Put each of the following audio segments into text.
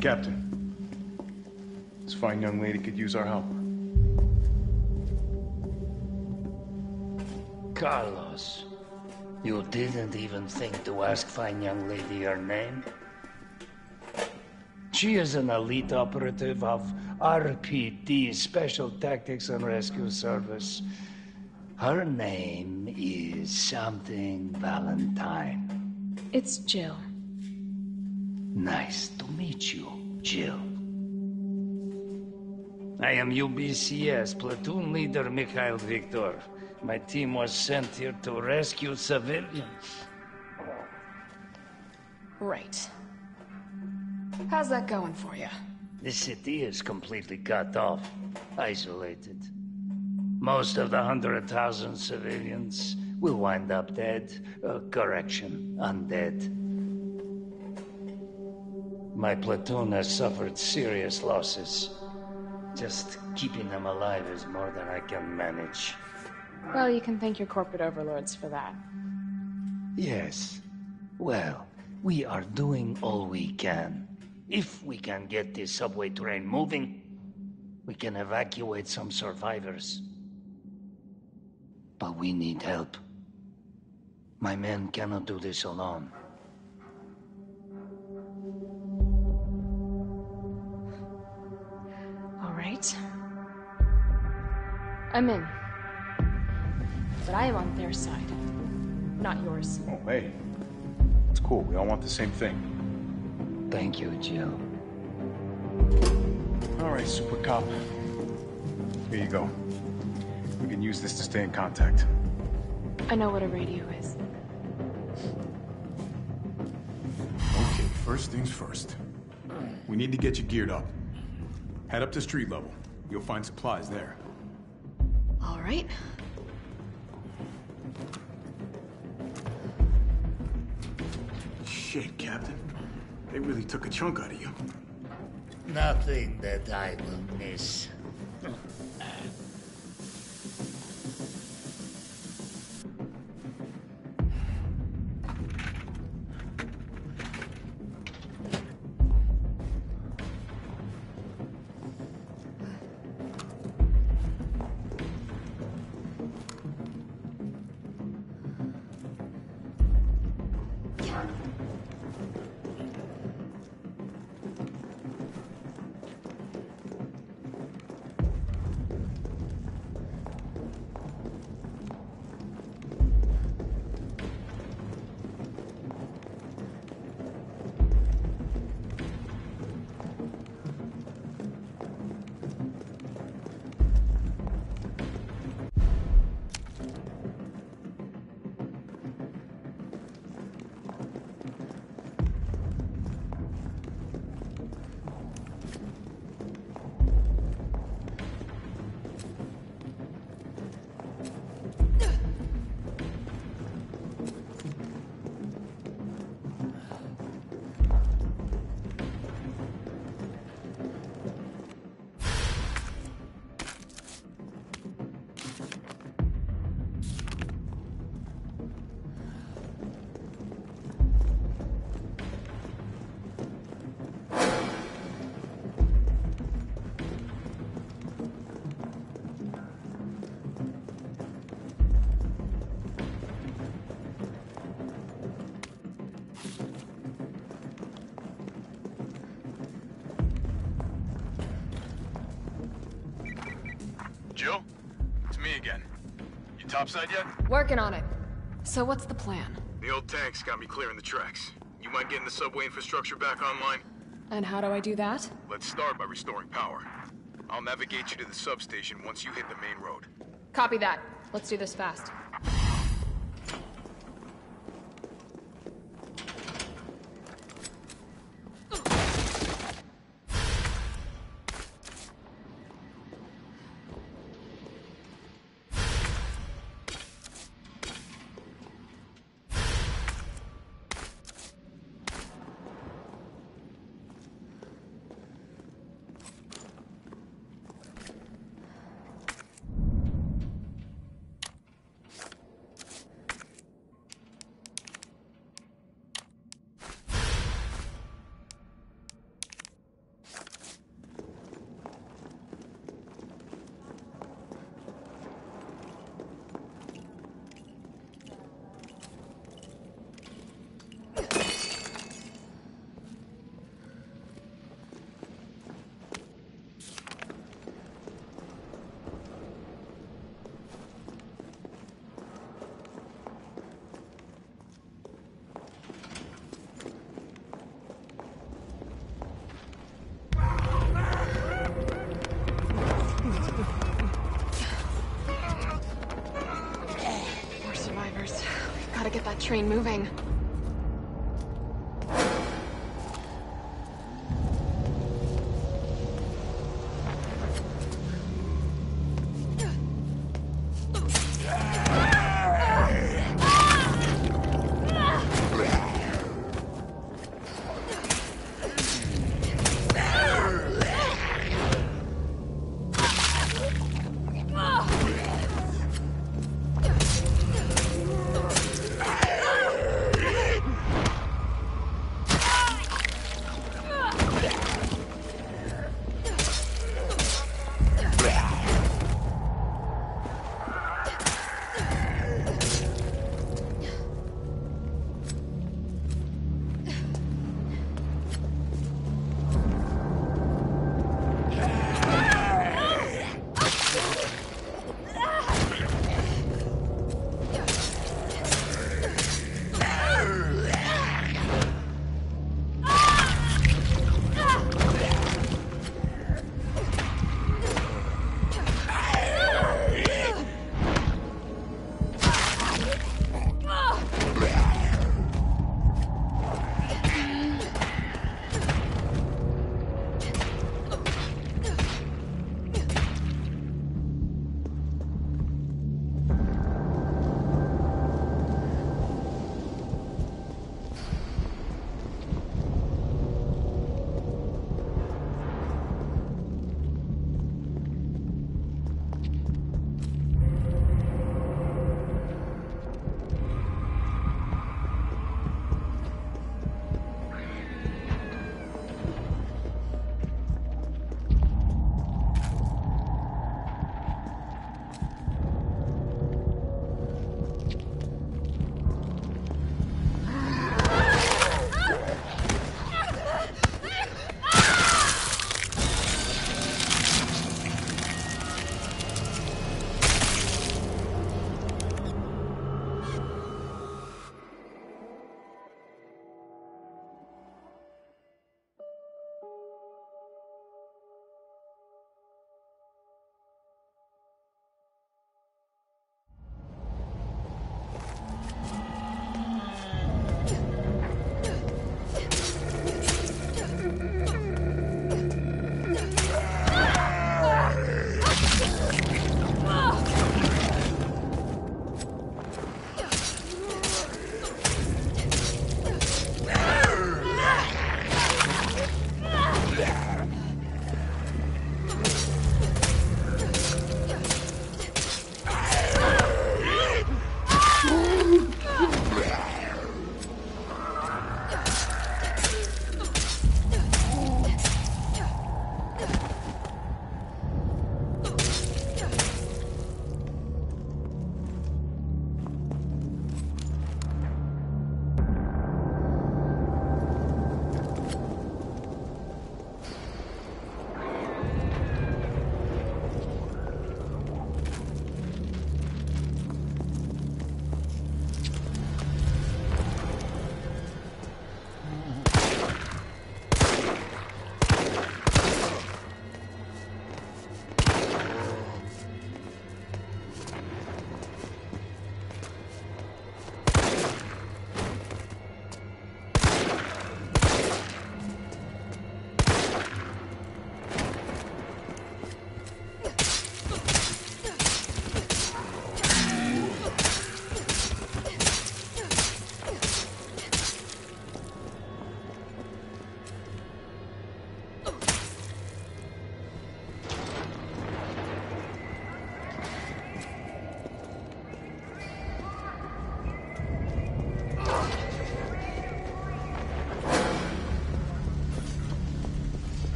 Captain. This fine young lady could use our help. Carlos, you didn't even think to ask fine young lady her name? She is an elite operative of RPD, Special Tactics and Rescue Service. Her name is something Valentine. It's Jill. Nice to meet you, Jill. I am UBCS Platoon Leader Mikhail Viktor. My team was sent here to rescue civilians. Right. How's that going for you? The city is completely cut off, isolated. Most of the 100,000 civilians will wind up dead. Correction, undead. My platoon has suffered serious losses. Just keeping them alive is more than I can manage. Well, you can thank your corporate overlords for that. Yes. Well, we are doing all we can. If we can get this subway train moving, we can evacuate some survivors. But we need help. My men cannot do this alone. All right. I'm in. But I am on their side, not yours. Oh, hey. It's cool. We all want the same thing. Thank you, Jill. All right, Super Cop. Here you go. We can use this to stay in contact. I know what a radio is. Okay, first things first. We need to get you geared up. Head up to street level. You'll find supplies there. All right. Shit, Captain. They really took a chunk out of you. Nothing that I will miss. Jill? It's me again. You topside yet? Working on it. So what's the plan? The old tanks got me clearing the tracks. You mind getting the subway infrastructure back online? And how do I do that? Let's start by restoring power. I'll navigate you to the substation once you hit the main road. Copy that. Let's do this fast. that train moving.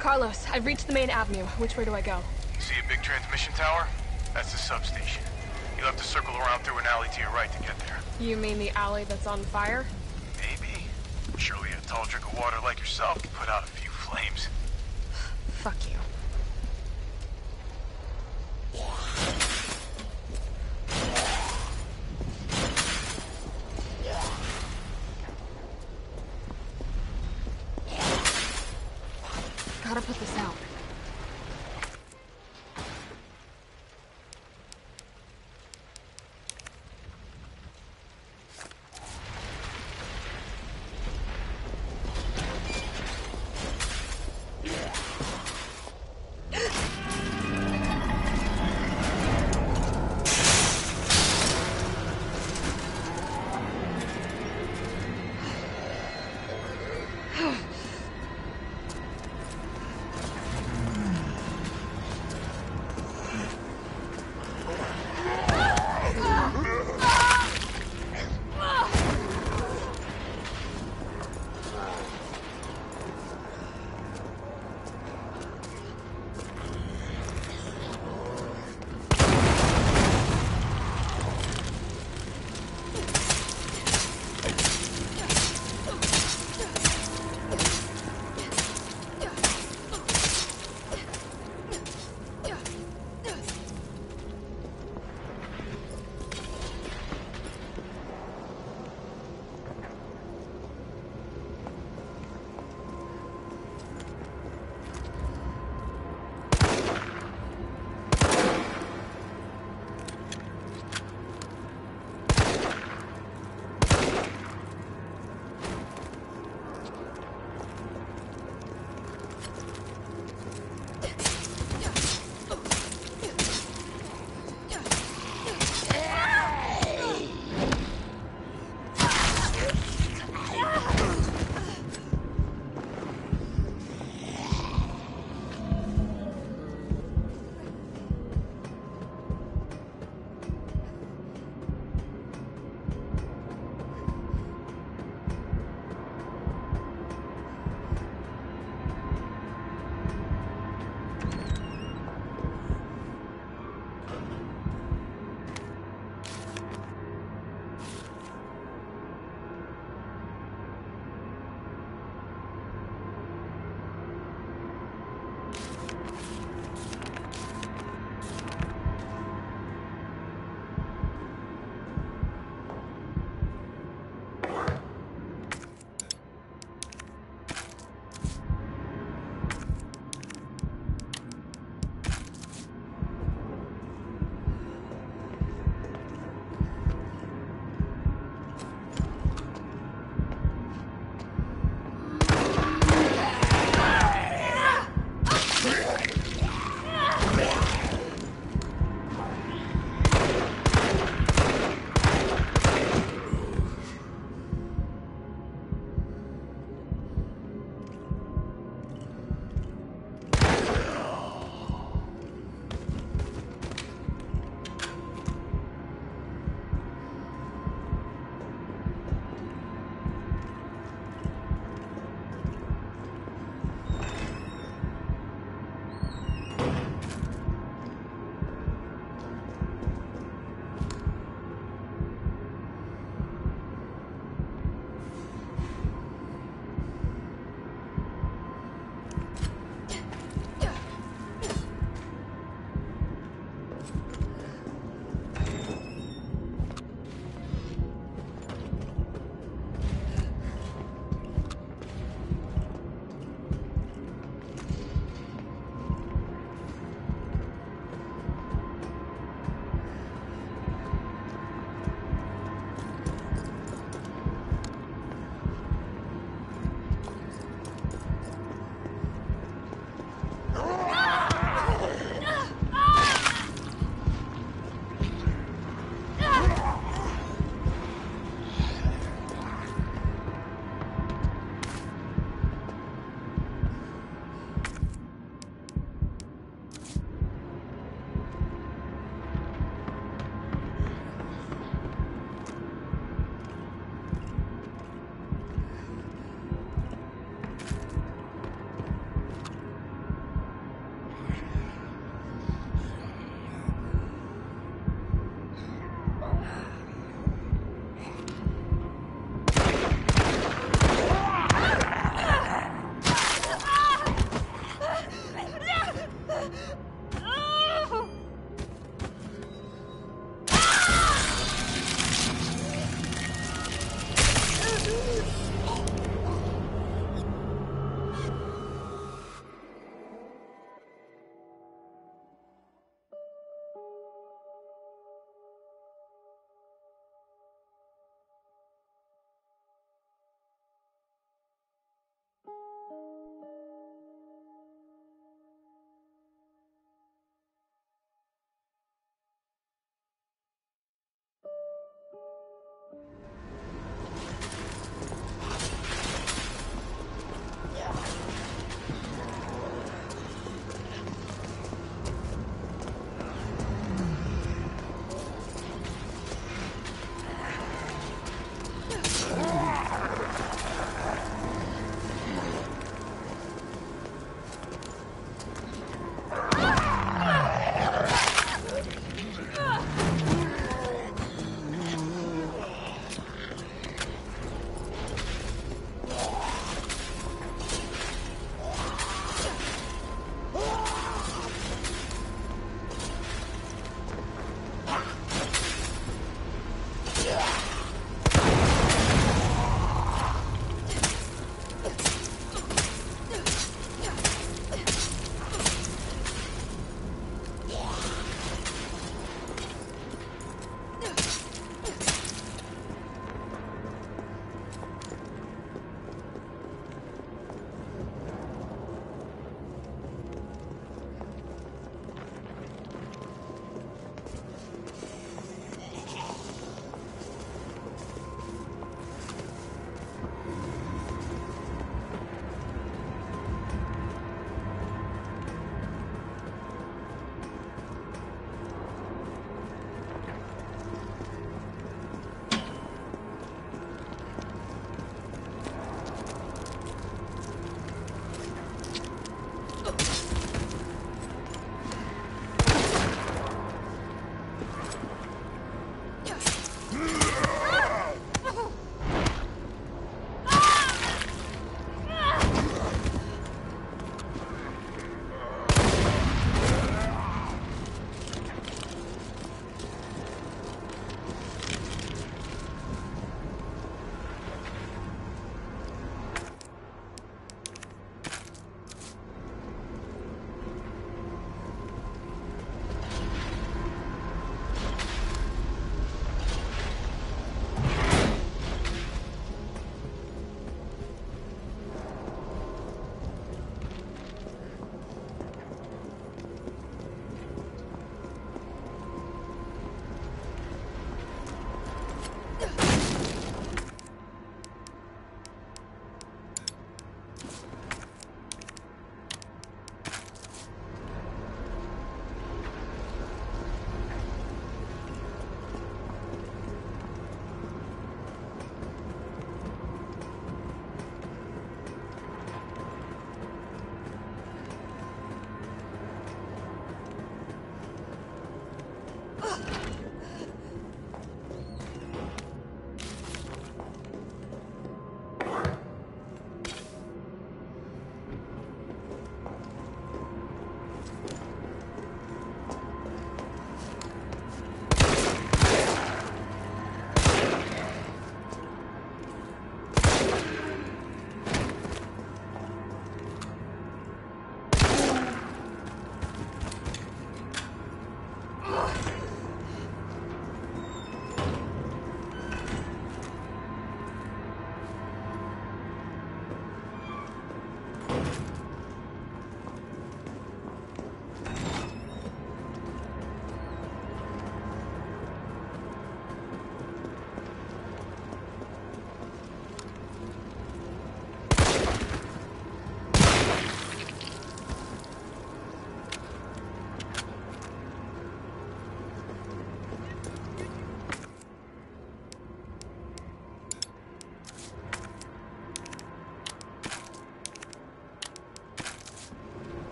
Carlos, I've reached the main avenue. Which way do I go? See a big transmission tower? That's the substation. You'll have to circle around through an alley to your right to get there. You mean the alley that's on fire? Maybe. Surely a tall drink of water like yourself can put out a few flames. Fuck you. Gotta put this out.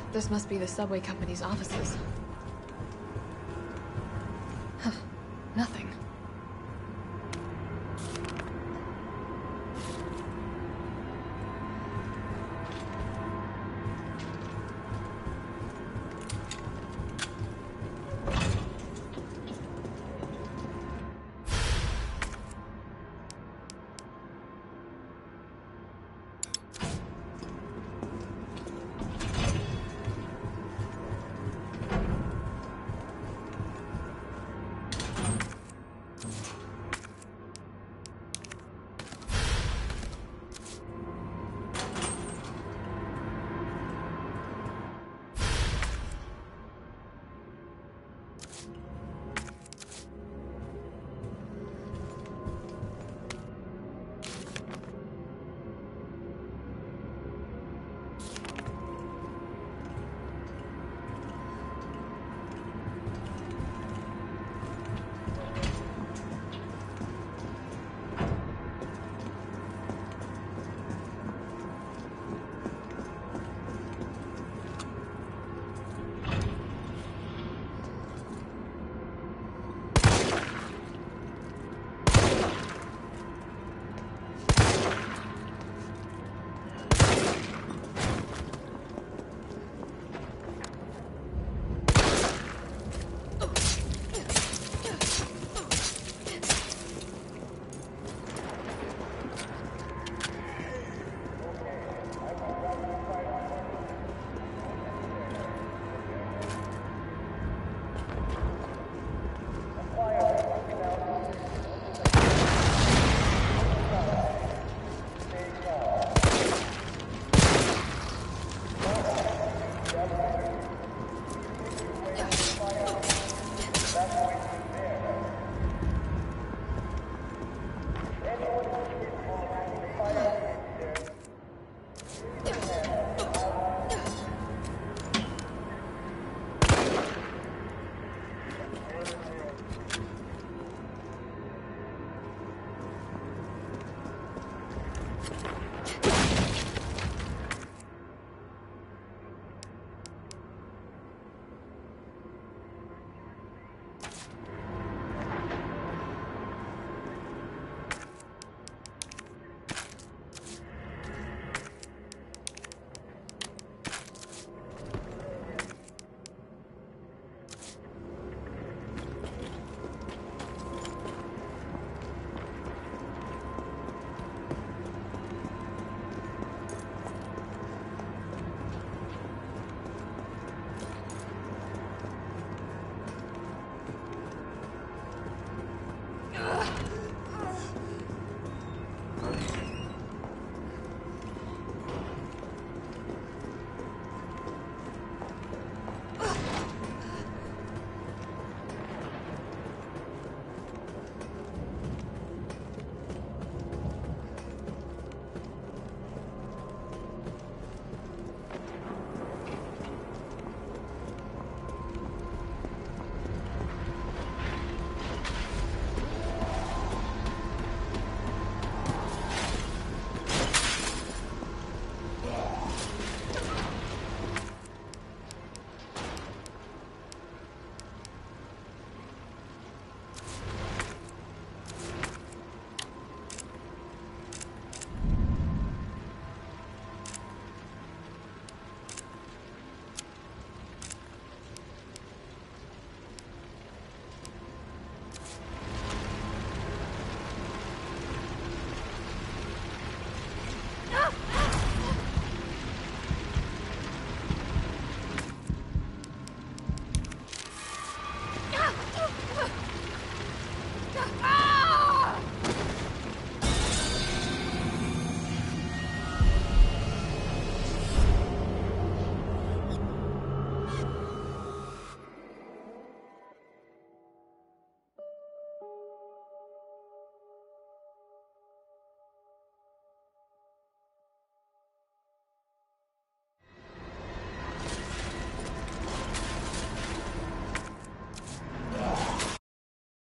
This must be the subway company's offices.